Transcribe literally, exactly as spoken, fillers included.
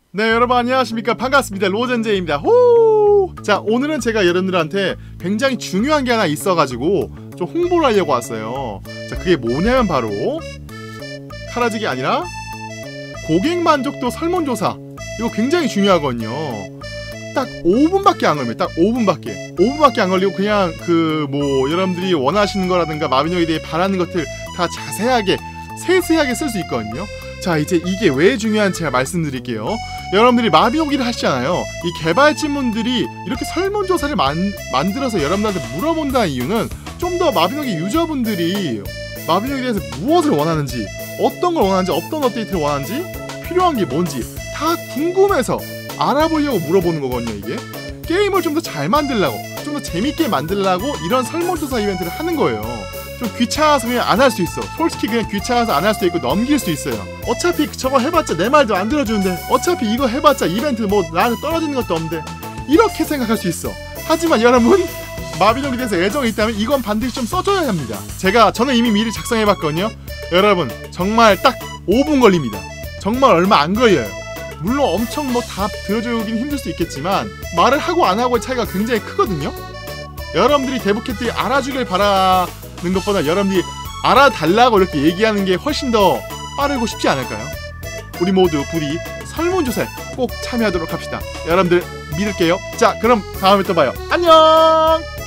네, 여러분 안녕하십니까. 반갑습니다. 로젠제입니다. 호! 자, 오늘은 제가 여러분들한테 굉장히 중요한 게 하나 있어가지고 좀 홍보를 하려고 왔어요. 자, 그게 뭐냐면 바로 카라직이 아니라 고객 만족도 설문조사. 이거 굉장히 중요하거든요. 딱 오 분밖에 안 걸립니다. 딱 오 분밖에 오 분밖에 안 걸리고 그냥 그 뭐 여러분들이 원하시는 거라든가 마비노기에 대해 바라는 것들 다 자세하게 세세하게 쓸 수 있거든요. 자, 이제 이게 왜 중요한지 제가 말씀드릴게요. 여러분들이 마비노기를 하시잖아요. 이 개발진분들이 이렇게 설문조사를 만, 만들어서 여러분들한테 물어본다는 이유는 좀 더 마비노기 유저분들이 마비노기에 대해서 무엇을 원하는지, 어떤 걸 원하는지, 어떤 업데이트를 원하는지, 필요한 게 뭔지 다 궁금해서 알아보려고 물어보는 거거든요. 이게 게임을 좀 더 잘 만들려고, 좀 더 재밌게 만들려고 이런 설문조사 이벤트를 하는 거예요. 좀 귀찮아서 그냥 안 할 수 있어. 솔직히 그냥 귀찮아서 안 할 수도 있고 넘길 수 있어요. 어차피 저거 해봤자 내 말도 안 들어주는데, 어차피 이거 해봤자 이벤트 뭐 나한테 떨어지는 것도 없는데, 이렇게 생각할 수 있어. 하지만 여러분, 마비노기에 대해서 애정이 있다면 이건 반드시 좀 써줘야 합니다. 제가 저는 이미 미리 작성해봤거든요. 여러분 정말 딱 오 분 걸립니다. 정말 얼마 안 걸려요. 물론 엄청 뭐 다 들어주긴 힘들 수 있겠지만 말을 하고 안 하고의 차이가 굉장히 크거든요. 여러분들이 데브캣들이 알아주길 바라는 것보다 여러분들이 알아달라고 이렇게 얘기하는 게 훨씬 더 빠르고 쉽지 않을까요? 우리 모두 부디 설문조사에 꼭 참여하도록 합시다. 여러분들 믿을게요. 자, 그럼 다음에 또 봐요. 안녕.